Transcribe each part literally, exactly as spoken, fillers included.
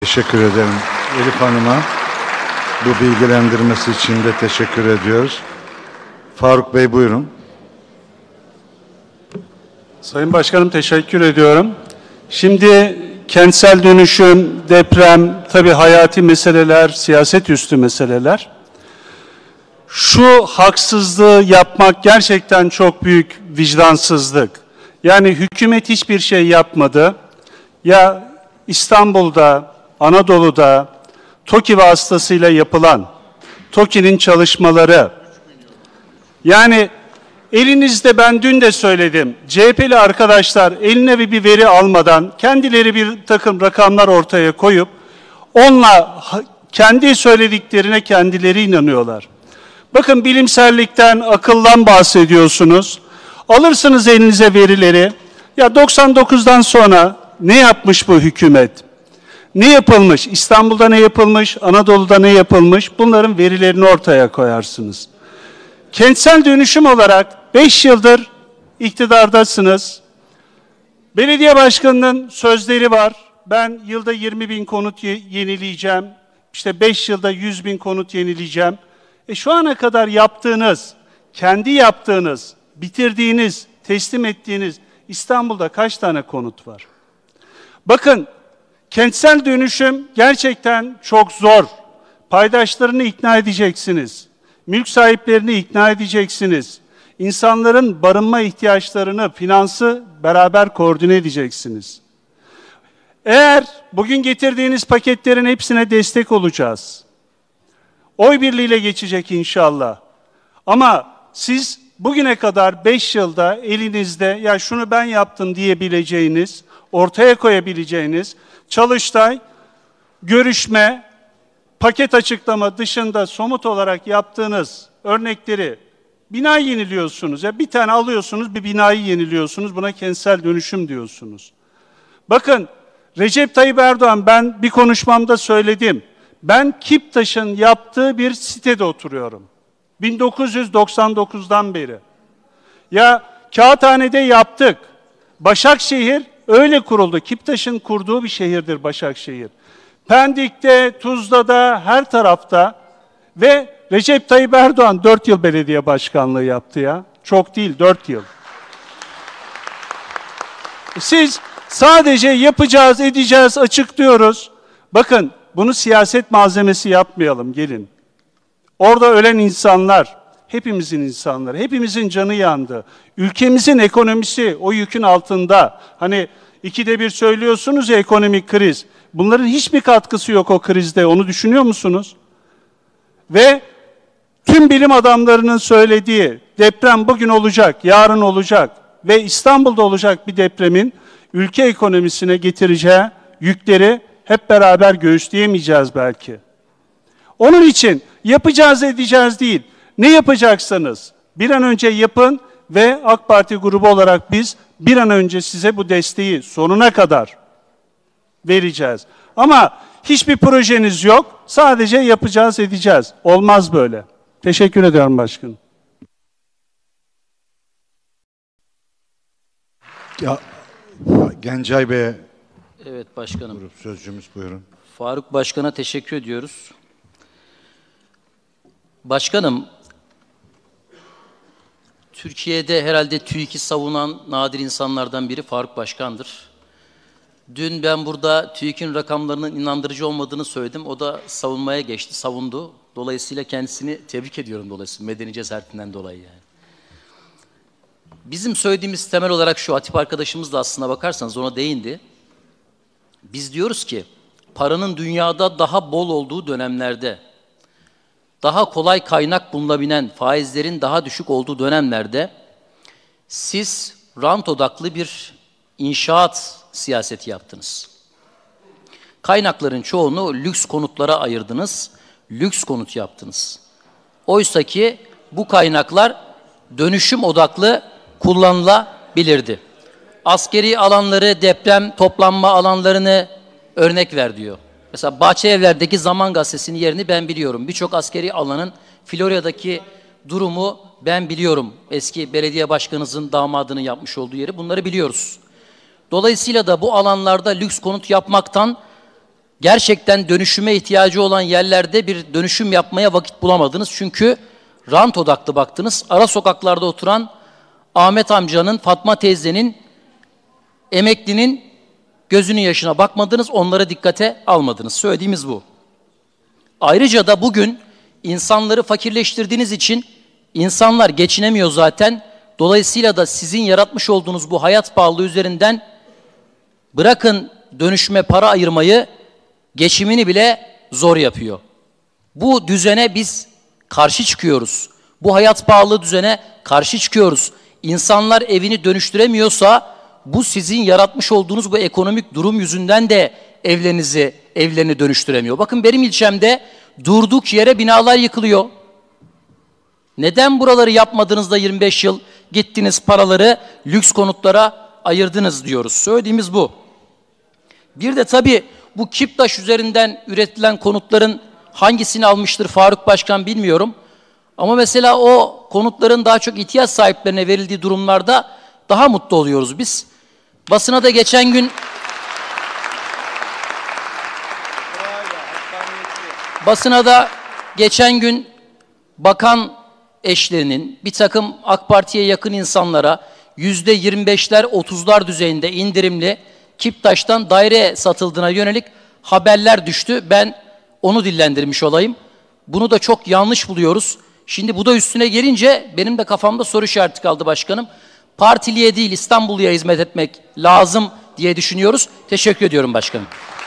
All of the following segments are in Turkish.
Teşekkür ederim Elif Hanım'a. Bu bilgilendirmesi için de teşekkür ediyoruz. Faruk Bey buyurun. Sayın Başkanım teşekkür ediyorum. Şimdi kentsel dönüşüm, deprem, tabii hayati meseleler, siyaset üstü meseleler. Şu haksızlığı yapmak gerçekten çok büyük vicdansızlık. Yani hükümet hiçbir şey yapmadı. Ya İstanbul'da, Anadolu'da TOKİ vasıtasıyla yapılan, TOKİ'nin çalışmaları, yani elinizde, ben dün de söyledim, C H P'li arkadaşlar eline bir veri almadan kendileri bir takım rakamlar ortaya koyup onunla kendi söylediklerine kendileri inanıyorlar. Bakın bilimsellikten, akıldan bahsediyorsunuz. Alırsınız elinize verileri. Ya doksan dokuzdan sonra ne yapmış bu hükümet? Ne yapılmış? İstanbul'da ne yapılmış? Anadolu'da ne yapılmış? Bunların verilerini ortaya koyarsınız. Kentsel dönüşüm olarak beş yıldır iktidardasınız. Belediye başkanının sözleri var. Ben yılda yirmi bin konut yenileyeceğim. İşte beş yılda yüz bin konut yenileyeceğim. E şu ana kadar yaptığınız, kendi yaptığınız, bitirdiğiniz, teslim ettiğiniz İstanbul'da kaç tane konut var? Bakın, kentsel dönüşüm gerçekten çok zor. Paydaşlarını ikna edeceksiniz. Mülk sahiplerini ikna edeceksiniz. İnsanların barınma ihtiyaçlarını, finansı beraber koordine edeceksiniz. Eğer bugün getirdiğiniz paketlerin hepsine destek olacağız. Oy birliğiyle geçecek inşallah. Ama siz bugüne kadar beş yılda elinizde ya şunu ben yaptım diyebileceğiniz, ortaya koyabileceğiniz Çalıştay, görüşme, paket açıklama dışında somut olarak yaptığınız örnekleri, bina yeniliyorsunuz. Ya bir tane alıyorsunuz, bir binayı yeniliyorsunuz. Buna kentsel dönüşüm diyorsunuz. Bakın, Recep Tayyip Erdoğan, ben bir konuşmamda söyledim. Ben Kiptaş'ın yaptığı bir sitede oturuyorum. bin dokuz yüz doksan dokuzdan beri. Ya Kağıthane'de yaptık. Başakşehir öyle kuruldu. Kiptaş'ın kurduğu bir şehirdir Başakşehir. Pendik'te, Tuzla'da, her tarafta ve Recep Tayyip Erdoğan dört yıl belediye başkanlığı yaptı ya. Çok değil, dört yıl. Siz sadece yapacağız, edeceğiz, açıklıyoruz. Bakın, bunu siyaset malzemesi yapmayalım, gelin. Orada ölen insanlar, hepimizin insanları, hepimizin canı yandı. Ülkemizin ekonomisi o yükün altında. Hani ikide bir söylüyorsunuz ya ekonomik kriz. Bunların hiçbir katkısı yok o krizde, onu düşünüyor musunuz? Ve tüm bilim adamlarının söylediği deprem bugün olacak, yarın olacak ve İstanbul'da olacak bir depremin ülke ekonomisine getireceği yükleri hep beraber göğüsleyemeyeceğiz belki. Onun için yapacağız edeceğiz değil, ne yapacaksanız bir an önce yapın ve AK Parti grubu olarak biz bir an önce size bu desteği sonuna kadar vereceğiz. Ama hiçbir projeniz yok, sadece yapacağız edeceğiz. Olmaz böyle. Teşekkür ediyorum başkanım. Ya, Gencay Bey'e evet başkanım. Sözcümüz buyurun. Faruk Başkan'a teşekkür ediyoruz. Başkanım, Türkiye'de herhalde TÜİK'i savunan nadir insanlardan biri Faruk Başkan'dır. Dün ben burada TÜİK'in rakamlarının inandırıcı olmadığını söyledim. O da savunmaya geçti, savundu. Dolayısıyla kendisini tebrik ediyorum dolayısıyla medeni cesaretinden dolayı yani. Bizim söylediğimiz temel olarak şu, Hatip arkadaşımız da aslına bakarsanız ona değindi. Biz diyoruz ki paranın dünyada daha bol olduğu dönemlerde, daha kolay kaynak bulunabilen, faizlerin daha düşük olduğu dönemlerde siz rant odaklı bir inşaat siyaseti yaptınız. Kaynakların çoğunu lüks konutlara ayırdınız, lüks konut yaptınız. Oysa ki bu kaynaklar dönüşüm odaklı kullanılabilirdi. Askeri alanları, deprem toplanma alanlarını örnek ver diyor. Mesela Bahçelievler'deki Zaman Gazetesi'nin yerini ben biliyorum. Birçok askeri alanın Florya'daki durumu ben biliyorum. Eski belediye başkanınızın damadının yapmış olduğu yeri, bunları biliyoruz. Dolayısıyla da bu alanlarda lüks konut yapmaktan gerçekten dönüşüme ihtiyacı olan yerlerde bir dönüşüm yapmaya vakit bulamadınız. Çünkü rant odaklı baktınız. Ara sokaklarda oturan Ahmet amcanın, Fatma teyzenin, emeklinin gözünün yaşına bakmadınız, onlara dikkate almadınız. Söylediğimiz bu. Ayrıca da bugün insanları fakirleştirdiğiniz için insanlar geçinemiyor zaten. Dolayısıyla da sizin yaratmış olduğunuz bu hayat pahalılığı üzerinden bırakın dönüşüme para ayırmayı, geçimini bile zor yapıyor. Bu düzene biz karşı çıkıyoruz. Bu hayat pahalılığı düzene karşı çıkıyoruz. İnsanlar evini dönüştüremiyorsa bu sizin yaratmış olduğunuz bu ekonomik durum yüzünden de evlerinizi, evlerini dönüştüremiyor. Bakın benim ilçemde durduk yere binalar yıkılıyor. Neden buraları yapmadınız da yirmi beş yıl gittiniz paraları lüks konutlara ayırdınız diyoruz. Söylediğimiz bu. Bir de tabii bu Kiptaş üzerinden üretilen konutların hangisini almıştır Faruk Başkan bilmiyorum. Ama mesela o konutların daha çok ihtiyaç sahiplerine verildiği durumlarda daha mutlu oluyoruz biz. Basına da geçen gün basına da geçen gün bakan eşlerinin bir takım AK Parti'ye yakın insanlara yüzde yirmi beşler otuzlar düzeyinde indirimli Kiptaş'tan daire satıldığına yönelik haberler düştü. Ben onu dillendirmiş olayım. Bunu da çok yanlış buluyoruz. Şimdi bu da üstüne gelince benim de kafamda soru işareti kaldı başkanım. Partiliye değil İstanbulluya hizmet etmek lazım diye düşünüyoruz. Teşekkür ediyorum başkanım.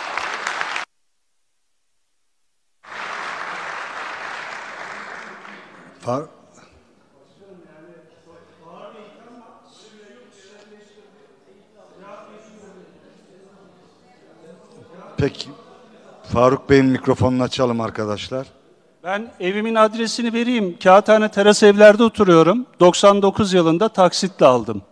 Far Peki, Faruk Bey'in mikrofonunu açalım arkadaşlar. Ben evimin adresini vereyim. Kağıthane Teras Evler'de oturuyorum. doksan dokuz yılında taksitle aldım.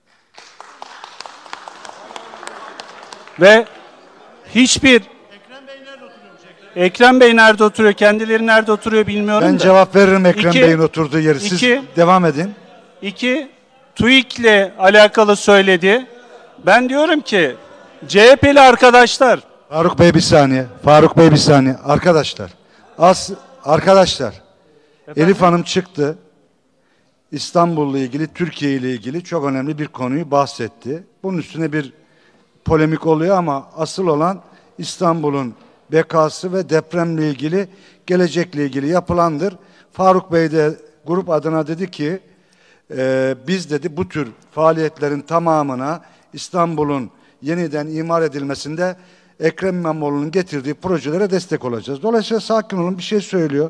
Ve hiçbir... Ekrem Bey nerede oturuyormuş? Ekrem, Ekrem Bey nerede oturuyor? Kendileri nerede oturuyor bilmiyorum ben da. Ben cevap veririm Ekrem İki, Bey'in oturduğu yeri. Siz iki, devam edin. İki, TÜİK'le alakalı söyledi. Ben diyorum ki C H P'li arkadaşlar... Faruk Bey bir saniye. Faruk Bey bir saniye. Arkadaşlar. As arkadaşlar. Efendim? Elif Hanım çıktı. İstanbul'la ilgili, Türkiye ile ilgili çok önemli bir konuyu bahsetti. Bunun üstüne bir polemik oluyor ama asıl olan İstanbul'un bekası ve depremle ilgili, gelecekle ilgili yapılandır. Faruk Bey de grup adına dedi ki e, biz dedi bu tür faaliyetlerin tamamına İstanbul'un yeniden imar edilmesinde Ekrem İmamoğlu'nun getirdiği projelere destek olacağız. Dolayısıyla sakin olun, bir şey söylüyor.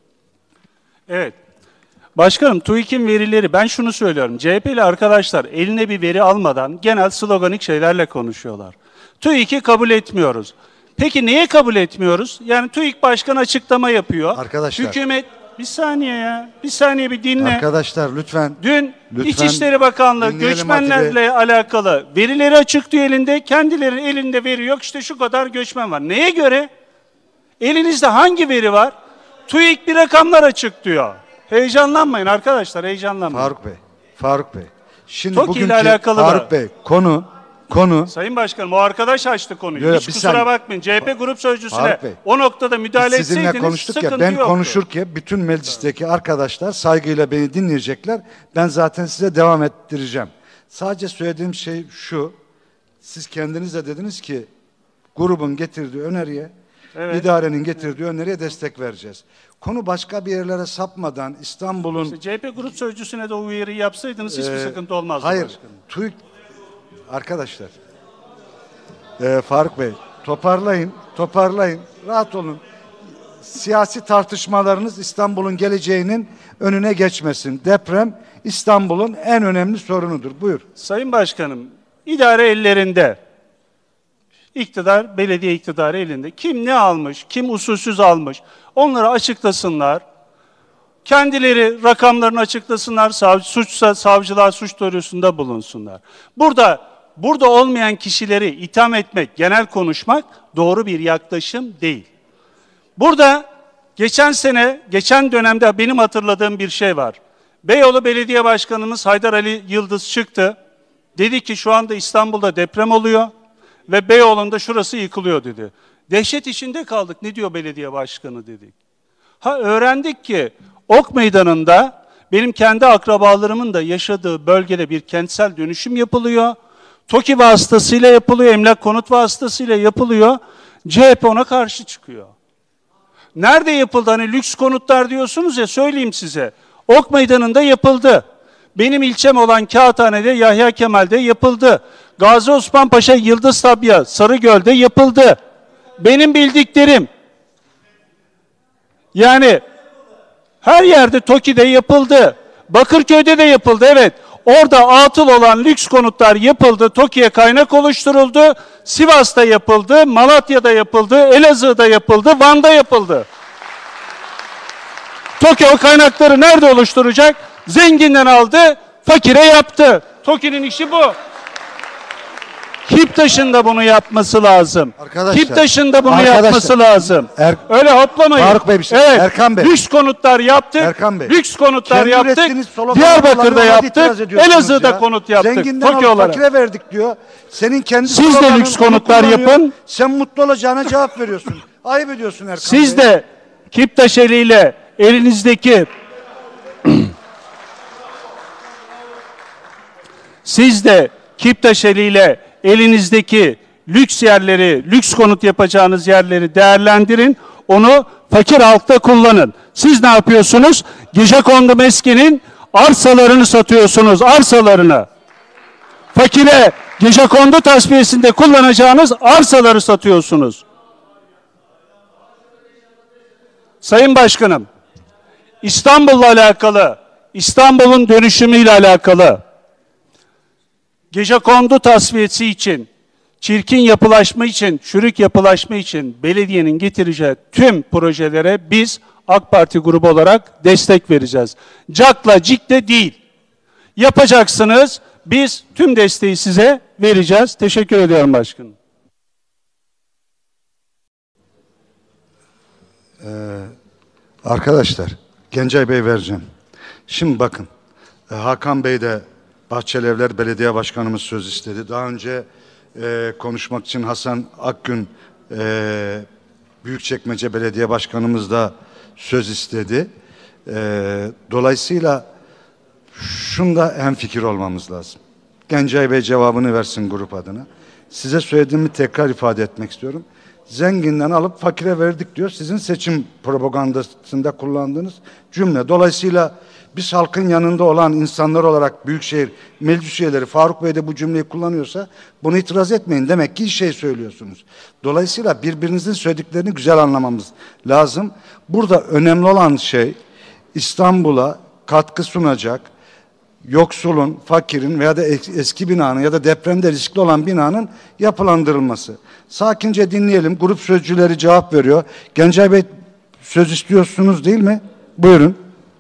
Evet. Başkanım, TÜİK'in verileri, ben şunu söylüyorum. C H P'li arkadaşlar eline bir veri almadan genel sloganik şeylerle konuşuyorlar. TÜİK'i kabul etmiyoruz. Peki niye kabul etmiyoruz? Yani TÜİK Başkanı açıklama yapıyor. Arkadaşlar. Hükümet, bir saniye ya, bir saniye bir dinle. Arkadaşlar lütfen. Dün lütfen İçişleri Bakanlığı göçmenlerle Hatice. alakalı verileri açıklıyor elinde. Kendilerinin elinde veri yok. İşte şu kadar göçmen var. Neye göre? Elinizde hangi veri var? TÜİK bir rakamlar açıklıyor. Heyecanlanmayın arkadaşlar, heyecanlanmayın. Faruk Bey, Faruk Bey. Şimdi TOKİ bugünkü ile alakalı Faruk da. Bey konu Konu. Sayın Başkanım, o arkadaş açtı konuyu. Yo, Hiç kusura saniye. bakmayın. C H P grup sözcüsüne Bey, o noktada müdahale sizinle etseydiniz konuştuk sıkıntı ya, ben yoktu. konuşurken bütün meclisteki arkadaşlar saygıyla beni dinleyecekler. Ben zaten size devam ettireceğim. Sadece söylediğim şey şu. Siz kendiniz de dediniz ki grubun getirdiği öneriye, evet, idarenin getirdiği evet. öneriye destek vereceğiz. Konu başka bir yerlere sapmadan İstanbul'un... İşte C H P grup sözcüsüne de o uyarıyı yapsaydınız hiçbir ee, sıkıntı olmazdı. Hayır. TÜİK... Arkadaşlar... Ee, Faruk Bey, toparlayın, toparlayın, rahat olun. Siyasi tartışmalarınız İstanbul'un geleceğinin önüne geçmesin. Deprem İstanbul'un en önemli sorunudur. Buyur. Sayın Başkanım, idare ellerinde. İktidar, belediye iktidarı elinde. Kim ne almış, kim usulsüz almış, onları açıklasınlar. Kendileri rakamlarını açıklasınlar, sav suçsa savcılar suç duyurusunda bulunsunlar. Burada Burada olmayan kişileri itham etmek, genel konuşmak doğru bir yaklaşım değil. Burada geçen sene, geçen dönemde benim hatırladığım bir şey var. Beyoğlu Belediye Başkanımız Haydar Ali Yıldız çıktı. Dedi ki şu anda İstanbul'da deprem oluyor ve Beyoğlu'nda şurası yıkılıyor dedi. Dehşet içinde kaldık. Ne diyor belediye başkanı dedik. Ha öğrendik ki Ok Meydanı'nda benim kendi akrabalarımın da yaşadığı bölgede bir kentsel dönüşüm yapılıyor. TOKİ vasıtasıyla yapılıyor, emlak konut vasıtasıyla yapılıyor. C H P ona karşı çıkıyor. Nerede yapıldı? Hani lüks konutlar diyorsunuz ya, söyleyeyim size. Ok Meydanı'nda yapıldı. Benim ilçem olan Kağıthane'de, Yahya Kemal'de yapıldı. Gazi Osman Paşa, Yıldız Tabya, Sarıgöl'de yapıldı. Benim bildiklerim. Yani her yerde, TOKİ'de yapıldı. Bakırköy'de de yapıldı, evet. Orada atıl olan lüks konutlar yapıldı. TOKİ'ye kaynak oluşturuldu. Sivas'ta yapıldı, Malatya'da yapıldı, Elazığ'da yapıldı, Van'da yapıldı. TOKİ o kaynakları nerede oluşturacak? Zenginden aldı, fakire yaptı. TOKİ'nin işi bu. KİPTAŞ'ın da bunu yapması lazım. Arkadaşlar, KİPTAŞ'ın da bunu arkadaşlar, yapması lazım. Er, Öyle hoplamayın. Faruk Bey bir şey. Evet. Erkan Bey. Lüks konutlar yaptık. Erkan Bey. Lüks konutlar Kendi yaptık. ürettiğiniz sloganlarla Diyarbakır'da ona yaptık. itiraz ediyorsunuz Elazığ'da ya. konut yaptık. Zenginden TOKİ alıp olarak. fakire verdik diyor. Senin kendi Siz de sloganın lüks onu konutlar kullanıyor. yapın. Sen mutlu olacağına cevap veriyorsun. Ayıp ediyorsun Erkan Siz Bey. de KİPTAŞ eliyle elinizdeki Siz de KİPTAŞ eliyle elinizdeki lüks yerleri, lüks konut yapacağınız yerleri değerlendirin. Onu fakir halkta kullanın. Siz ne yapıyorsunuz? Gecekondu Meskin'in arsalarını satıyorsunuz, arsalarını. Fakire gecekondu tasfiyesinde kullanacağınız arsaları satıyorsunuz. Sayın Başkanım, İstanbul'la alakalı, İstanbul'un dönüşümüyle alakalı, gecekondu tasfiyesi için, çirkin yapılaşma için, çürük yapılaşma için belediyenin getireceği tüm projelere biz AK Parti grubu olarak destek vereceğiz. Cakla cikle değil. Yapacaksınız, biz tüm desteği size vereceğiz. Teşekkür ediyorum başkanım. Ee, arkadaşlar, Gencay Bey vereceğim. Şimdi bakın, Hakan Bey de Bahçelievler Belediye Başkanımız söz istedi. Daha önce e, konuşmak için Hasan Akgün e, Büyükçekmece Belediye Başkanımız da söz istedi. E, dolayısıyla şunda hemfikir olmamız lazım. Gencay Bey cevabını versin grup adına. Size söylediğimi tekrar ifade etmek istiyorum. Zenginden alıp fakire verdik diyor. Sizin seçim propagandasında kullandığınız cümle. Dolayısıyla biz halkın yanında olan insanlar olarak Büyükşehir Meclis üyeleri, Faruk Bey de bu cümleyi kullanıyorsa bunu itiraz etmeyin. Demek ki şey söylüyorsunuz. Dolayısıyla birbirinizin söylediklerini güzel anlamamız lazım. Burada önemli olan şey İstanbul'a katkı sunacak, yoksulun, fakirin veya da eski binanın ya da depremde riskli olan binanın yapılandırılması. Sakince dinleyelim. Grup sözcüleri cevap veriyor. Gencay Bey söz istiyorsunuz değil mi? Buyurun.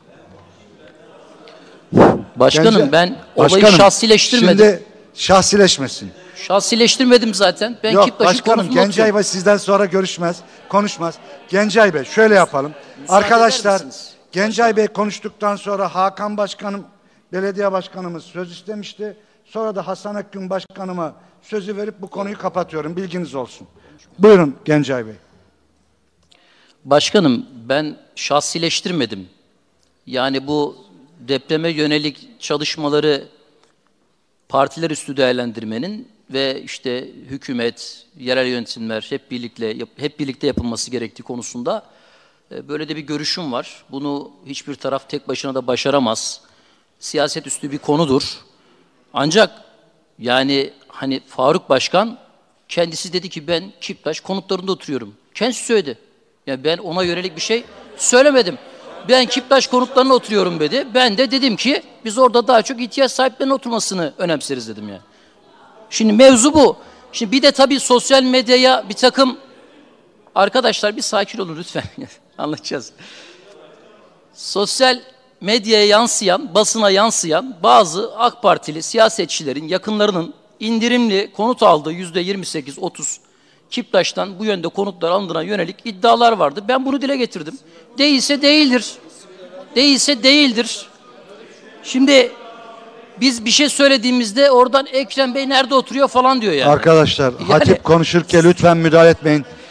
Başkanım Gence, ben olayı başkanım, şahsileştirmedim. Şimdi şahsileşmesin. Şahsileştirmedim zaten. Ben Yok KİPTAŞ'ın başkanım, konusunda Gencay oturuyorum. Bey sizden sonra görüşmez, konuşmaz. Gencay Bey şöyle yapalım. Müsaade Arkadaşlar, eder misiniz? Gencay Bey konuştuktan sonra Hakan Başkanım, belediye başkanımız söz istemişti. Sonra da Hasan Akgün Başkanıma sözü verip bu konuyu kapatıyorum. Bilginiz olsun. Buyurun Gencay Bey. Başkanım ben şahsileştirmedim. Yani bu depreme yönelik çalışmaları partiler üstü değerlendirmenin ve işte hükümet, yerel yönetimler hep birlikte hep birlikte yapılması gerektiği konusunda böyle de bir görüşüm var. Bunu hiçbir taraf tek başına da başaramaz. Siyaset üstü bir konudur. Ancak yani hani Faruk Başkan kendisi dedi ki ben KİPTAŞ konutlarında oturuyorum. Kendisi söyledi. Yani ben ona yönelik bir şey söylemedim. Ben KİPTAŞ konutlarına oturuyorum dedi. Ben de dedim ki biz orada daha çok ihtiyaç sahiplerinin oturmasını önemseriz dedim yani. Şimdi mevzu bu. Şimdi bir de tabii sosyal medyaya bir takım arkadaşlar bir sakin olun lütfen. Anlatacağız. Sosyal medyaya yansıyan, basına yansıyan bazı AK Partili siyasetçilerin yakınlarının indirimli konut aldığı yüzde yirmi sekiz otuz KİPTAŞ'tan bu yönde konutlar alındığına yönelik iddialar vardı. Ben bunu dile getirdim. Değilse değildir. Değilse değildir. Şimdi biz bir şey söylediğimizde oradan Ekrem Bey nerede oturuyor falan diyor yani. Arkadaşlar Yani- hatip konuşurken lütfen müdahale etmeyin.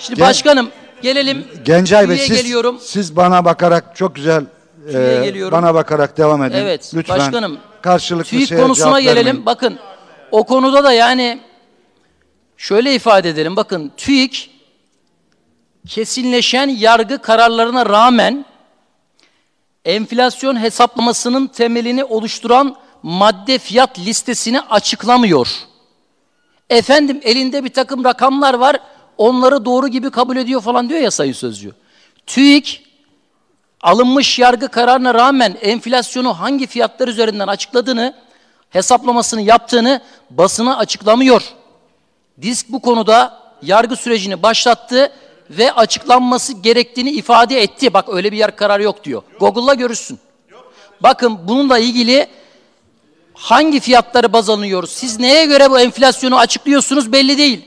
Şimdi Gen- başkanım gelelim. Gencay Bey TÜİ'ye siz, geliyorum. siz bana bakarak çok güzel TÜİ'ye e, geliyorum. bana bakarak devam edin. Evet Lütfen. başkanım. Karşılıklı TÜİK şeye konusuna cevap gelelim. vermeyin. Bakın o konuda da yani şöyle ifade edelim. Bakın TÜİK kesinleşen yargı kararlarına rağmen enflasyon hesaplamasının temelini oluşturan madde fiyat listesini açıklamıyor. Efendim elinde bir takım rakamlar var, onları doğru gibi kabul ediyor falan diyor ya Sayın Sözcü. TÜİK alınmış yargı kararına rağmen enflasyonu hangi fiyatlar üzerinden açıkladığını, hesaplamasını yaptığını basına açıklamıyor. DİSK bu konuda yargı sürecini başlattı ve açıklanması gerektiğini ifade etti. Bak öyle bir yer kararı yok diyor. Google'la görürsün. Bakın bununla ilgili hangi fiyatları baz alınıyoruz? Siz neye göre bu enflasyonu açıklıyorsunuz belli değil.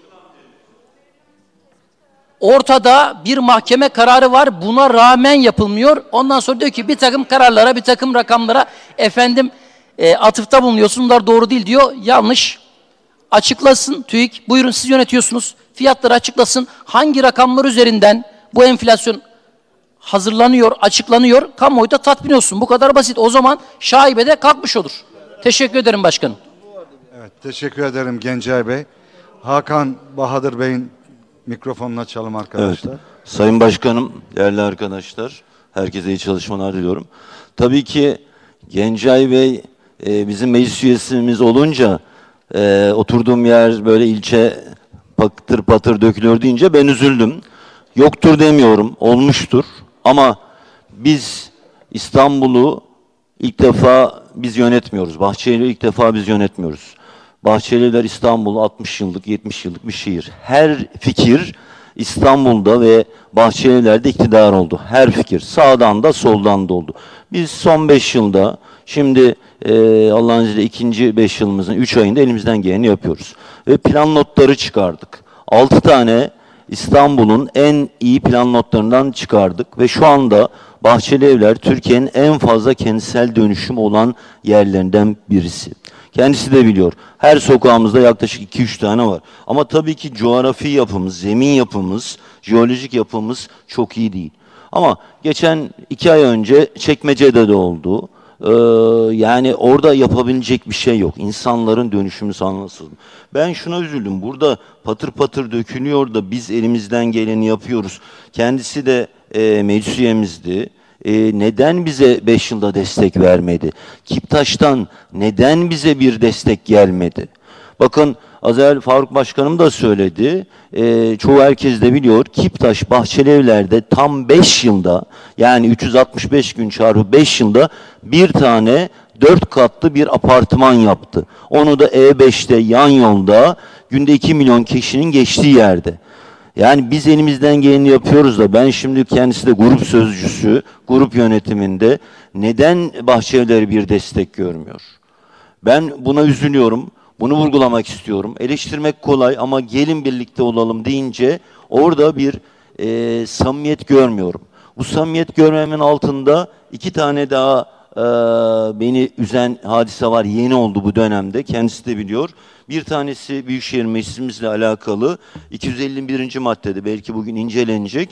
Ortada bir mahkeme kararı var. Buna rağmen yapılmıyor. Ondan sonra diyor ki bir takım kararlara, bir takım rakamlara efendim e, atıfta bulunuyorsun. Bunlar doğru değil diyor. Yanlış. Açıklasın TÜİK. Buyurun siz yönetiyorsunuz. Fiyatları açıklasın. Hangi rakamlar üzerinden bu enflasyon hazırlanıyor, açıklanıyor. Kamuoyu da tatmin olsun. Bu kadar basit. O zaman şaibe de kalkmış olur. Teşekkür ederim başkanım. Evet, teşekkür ederim Gencay Bey. Hakan Bahadır Bey'in mikrofonunu açalım arkadaşlar. Evet. Sayın Başkanım, değerli arkadaşlar, herkese iyi çalışmalar diliyorum. Tabii ki Gencay Bey e, bizim meclis üyesimiz olunca e, oturduğum yer böyle ilçe patır patır dökülüyor deyince ben üzüldüm. Yoktur demiyorum, olmuştur. Ama biz İstanbul'u ilk defa biz yönetmiyoruz. Bahçeli'yi ilk defa biz yönetmiyoruz. Bahçeliler İstanbul altmış yıllık, yetmiş yıllık bir şehir. Her fikir İstanbul'da ve Bahçeliler'de iktidar oldu. Her fikir. Sağdan da soldan da oldu. Biz son beş yılda, şimdi e, Allah'ın izniyle ikinci beş yılımızın üç ayında elimizden geleni yapıyoruz. Ve plan notları çıkardık. Altı tane İstanbul'un en iyi plan notlarından çıkardık. Ve şu anda Bahçelievler Türkiye'nin en fazla kentsel dönüşüm olan yerlerinden birisi. Kendisi de biliyor. Her sokağımızda yaklaşık iki üç tane var. Ama tabii ki coğrafi yapımız, zemin yapımız, jeolojik yapımız çok iyi değil. Ama geçen iki ay önce Çekmece'de de oldu. Ee, yani orada yapabilecek bir şey yok. İnsanların dönüşümü sağlansın. Ben şuna üzüldüm. Burada patır patır dökülüyor da biz elimizden geleni yapıyoruz. Kendisi de e, meclis üyemizdi. Ee, neden bize beş yılda destek vermedi? Kiptaş'tan neden bize bir destek gelmedi? Bakın az evvel Faruk Başkanım da söyledi. Ee, çoğu herkes de biliyor. Kiptaş Bahçelievler'de tam beş yılda, yani üç yüz altmış beş gün çarpı beş yılda bir tane dört katlı bir apartman yaptı. Onu da E beşte yan yolda günde iki milyon kişinin geçtiği yerde. Yani biz elimizden geleni yapıyoruz da ben şimdi kendisi de grup sözcüsü, grup yönetiminde neden Bahçelievler bir destek görmüyor? Ben buna üzülüyorum. Bunu vurgulamak istiyorum. Eleştirmek kolay ama gelin birlikte olalım deyince orada bir e, samimiyet görmüyorum. Bu samimiyet görmemin altında iki tane daha e, beni üzen hadise var. Yeni oldu bu dönemde. Kendisi de biliyor. Bir tanesi Büyükşehir Meclisimizle alakalı iki yüz elli birinci maddede belki bugün incelenecek.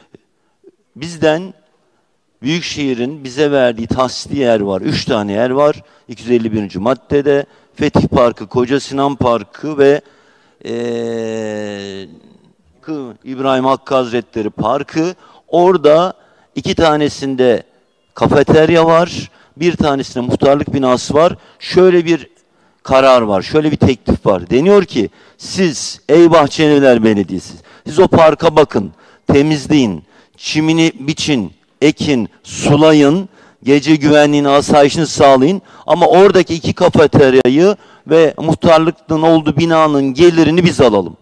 Bizden Büyükşehir'in bize verdiği tahsisli yer var. Üç tane yer var. iki yüz elli birinci maddede Fetih Parkı, Koca Sinan Parkı ve ee, İbrahim Hakkı Hazretleri Parkı. Orada iki tanesinde kafeterya var. Bir tanesinde muhtarlık binası var. Şöyle bir karar var. Şöyle bir teklif var. Deniyor ki siz ey Bahçelievler Belediyesi, siz o parka bakın, temizleyin, çimini biçin, ekin, sulayın, gece güvenliğini, asayişini sağlayın. Ama oradaki iki kafeteryayı ve muhtarlıktan olduğu binanın gelirini biz alalım.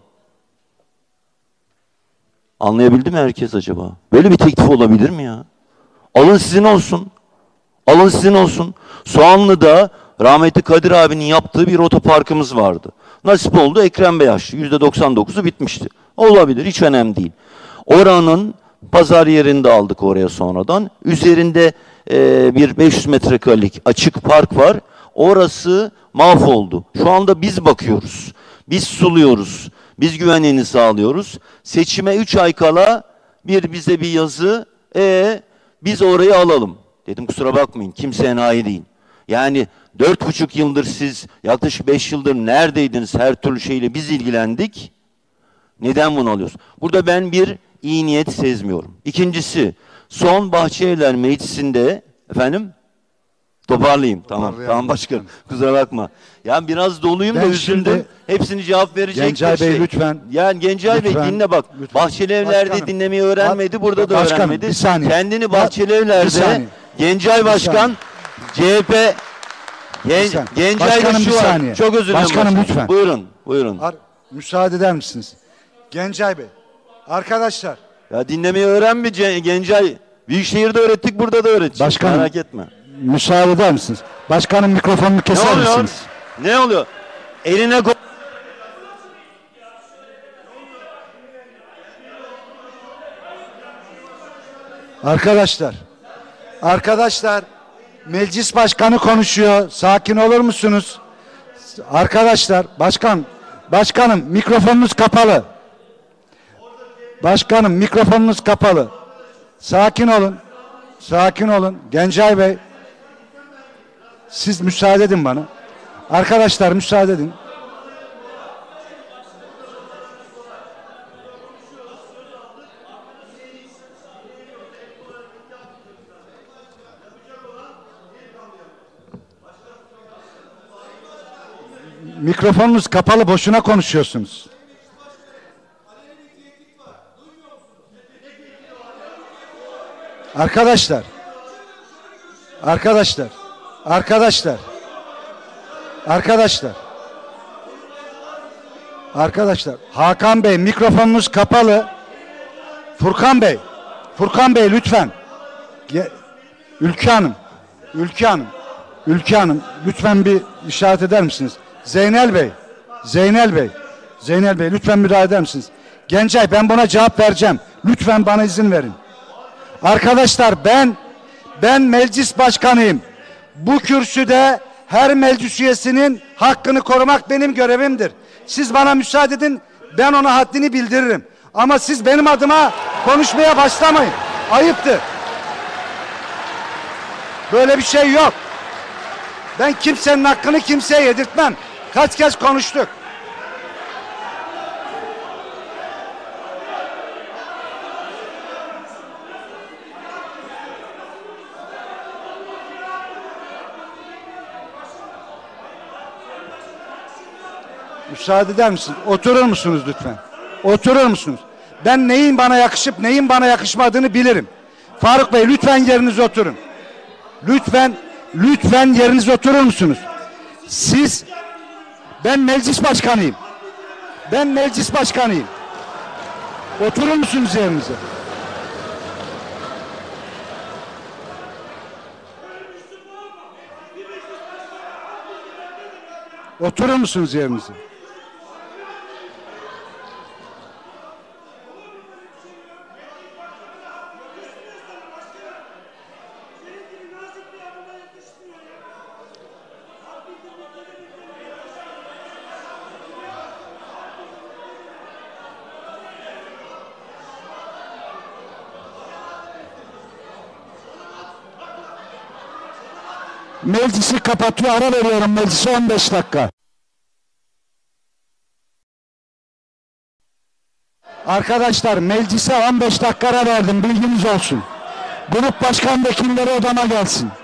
Anlayabildi mi herkes acaba? Böyle bir teklif olabilir mi ya? Alın sizin olsun. Alın sizin olsun. Soğanlı'da rahmetli Kadir abinin yaptığı bir otoparkımız vardı. Nasip oldu Ekrem Bey açtı. yüzde doksan dokuzu bitmişti. Olabilir, hiç önemli değil. Oranın pazar yerinde aldık oraya sonradan. Üzerinde e, bir beş yüz metrekarelik açık park var. Orası mahvoldu. Şu anda biz bakıyoruz. Biz suluyoruz. Biz güvenliğini sağlıyoruz. Seçime üç ay kala bir bize bir yazı, e biz orayı alalım. Dedim kusura bakmayın, kimse enayi değil. Yani dört buçuk yıldır siz, yaklaşık beş yıldır neredeydiniz, her türlü şeyle biz ilgilendik. Neden bunu alıyoruz? Burada ben bir iyi niyet sezmiyorum. İkincisi, son Bahçelievler Meclisi'nde, efendim, toparlayayım. Tamam, tamam başkanım. Kusura bakma. Ya biraz doluyum da Ben üzüldüm. şimdi- Hepsini cevap verecek Gencay bir Bey, şey. lütfen. Yani Gencay Bey Lütfen, dinle bak. lütfen. Bahçelievler'de Başkanım, dinlemeyi öğrenmedi, burada da Başkanım, öğrenmedi. bir saniye. Kendini Ya, bir Bahçelievler'de saniye. Gencay Başkan, C H P Gen, saniye. Gencay'da Başkanım, şu bir var. saniye. Çok özür dilerim. Başkanım, başkanım. lütfen. Buyurun, buyurun. Ar- müsaade eder misiniz? Gencay Bey, arkadaşlar, Ya dinlemeyi öğren bir Ce- Gencay. Büyükşehir'de öğrettik, burada da öğreteceğiz. Başkanım, Merak etme. müsaade eder misiniz? Başkanım, mikrofonunu Ne keser oluyor? misiniz? Ne oluyor? Eline ko- Arkadaşlar, arkadaşlar, meclis başkanı konuşuyor. Sakin olur musunuz? Arkadaşlar, başkan, başkanım mikrofonunuz kapalı. Başkanım mikrofonunuz kapalı. Sakin olun. Sakin olun. Gencay Bey, siz müsaade edin bana. Arkadaşlar müsaade edin. Mikrofonunuz kapalı, boşuna konuşuyorsunuz. Arkadaşlar. Arkadaşlar. Arkadaşlar. Arkadaşlar. Arkadaşlar. Hakan Bey, mikrofonunuz kapalı. Furkan Bey. Furkan Bey lütfen. Ge- Ülke Hanım. Ülke Hanım. Ülke Hanım lütfen bir işaret eder misiniz? Zeynel Bey. Zeynel Bey. Zeynel Bey lütfen müdahale eder misiniz? Gencay, ben buna cevap vereceğim. Lütfen bana izin verin. Arkadaşlar, ben ben meclis başkanıyım. Bu kürsüde her meclis üyesinin hakkını korumak benim görevimdir. Siz bana müsaade edin, ben ona haddini bildiririm. Ama siz benim adıma konuşmaya başlamayın. Ayıptır. Böyle bir şey yok. Ben kimsenin hakkını kimseye yedirtmem. Kaç kez konuştuk. Müsaade eder misiniz? Oturur musunuz lütfen? Oturur musunuz? Ben neyin bana yakışıp neyin bana yakışmadığını bilirim. Faruk Bey lütfen yerinize oturun. Lütfen, lütfen yerinize oturur musunuz? Siz, ben meclis başkanıyım. Ben meclis başkanıyım. Oturur musunuz yerinize? Oturur musunuz yerinize? Meclisi kapatıyor, ara veriyorum meclise on beş dakika. Arkadaşlar, meclise on beş dakika ara verdim, bilginiz olsun. Grup başkan vekilleri odama gelsin.